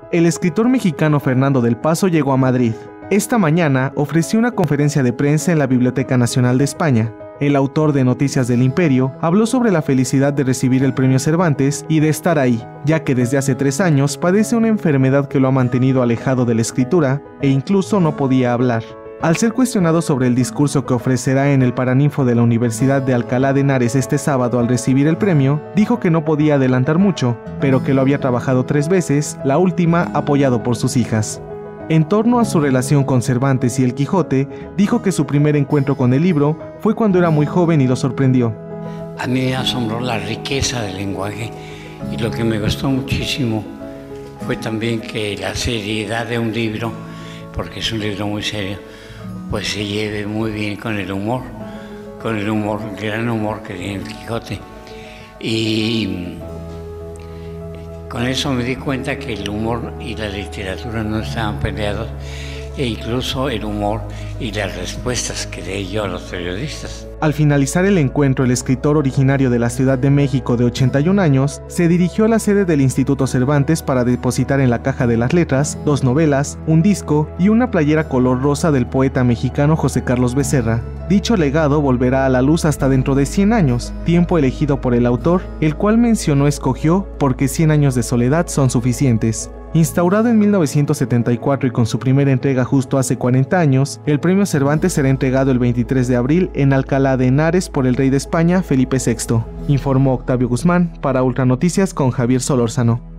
El escritor mexicano Fernando del Paso llegó a Madrid. Esta mañana ofreció una conferencia de prensa en la Biblioteca Nacional de España. El autor de Noticias del Imperio habló sobre la felicidad de recibir el premio Cervantes y de estar ahí, ya que desde hace 3 años padece una enfermedad que lo ha mantenido alejado de la escritura e incluso no podía hablar. Al ser cuestionado sobre el discurso que ofrecerá en el Paraninfo de la Universidad de Alcalá de Henares este sábado al recibir el premio, dijo que no podía adelantar mucho, pero que lo había trabajado 3 veces, la última apoyado por sus hijas. En torno a su relación con Cervantes y El Quijote, dijo que su primer encuentro con el libro fue cuando era muy joven y lo sorprendió. A mí me asombró la riqueza del lenguaje y lo que me gustó muchísimo fue también que la seriedad de un libro, porque es un libro muy serio, pues se lleve muy bien con el humor, el gran humor que tiene El Quijote. Y con eso me di cuenta que el humor y la literatura no estaban peleados, e incluso el humor y las respuestas que leí yo a los periodistas. Al finalizar el encuentro, el escritor originario de la Ciudad de México de 81 años se dirigió a la sede del Instituto Cervantes para depositar en la caja de las letras 2 novelas, un disco y una playera color rosa del poeta mexicano José Carlos Becerra. Dicho legado volverá a la luz hasta dentro de 100 años, tiempo elegido por el autor, el cual escogió porque 100 años de soledad son suficientes. Instaurado en 1974 y con su primera entrega justo hace 40 años, el premio Cervantes será entregado el 23 de abril en Alcalá de Henares por el rey de España, Felipe VI, informó Octavio Guzmán para Ultra Noticias con Javier Solórzano.